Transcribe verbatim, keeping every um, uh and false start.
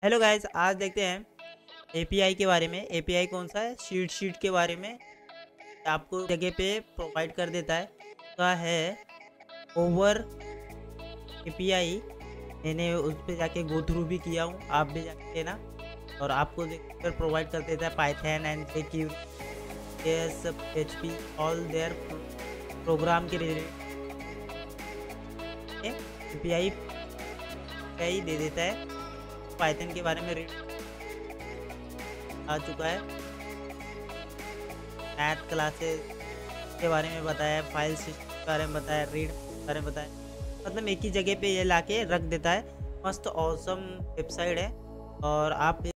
Hello guys, आज देखते हैं एपीआई के बारे में। एपीआई कौन सा है? शीट शीट के बारे में आपको जगह पे प्रोवाइड कर देता है। का है ओवर एपीआई। मैंने उस पर जाके गो थ्रू भी किया हूँ, आप भी जाके ना। और आपको देखकर प्रोवाइड कर देता है Python and S H P all their program के रिलेटेड एपीआई दे देता है। पाइथन के बारे में रीड आ चुका है, मैथ क्लासेस के बारे में बताया, फाइल सिस्टम के बारे में बताया, रीड के बारे में बताया। मतलब एक ही जगह पे ये लाके रख देता है। मस्त ऑसम वेबसाइट है और आप